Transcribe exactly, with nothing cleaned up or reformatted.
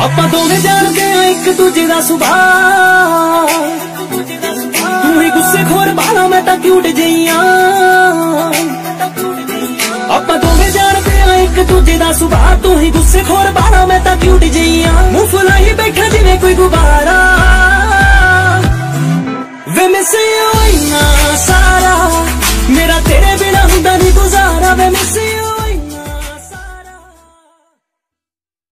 ਆਪਾਂ ਦੋਵੇਂ ਜਾਣਦੇ ਆ ਇੱਕ ਦੂਜੇ ਦਾ ਸੁਭਾਅ। ਤੂੰ ਹੀ ਗੁੱਸੇ ਖੋਰ ਬਾਲਾ ਮੈਂ ਤਾਂ ਕਿਊਟ ਜਈਆਂ। ਆਪਾਂ ਦੋਵੇਂ ਜਾਣਦੇ ਆ ਇੱਕ ਦੂਜੇ ਦਾ ਸੁਭਾਅ। ਤੂੰ ਹੀ ਗੁੱਸੇ ਖੋਰ ਬਾਲਾ ਮੈਂ ਤਾਂ ਕਿਊਟ ਜਈਆਂ। ਮੂੰਹ ਫੁਲਾਈ ਬੈਠਾ ਜਿਵੇਂ ਕੋਈ ਗੁਬਾਰਾ।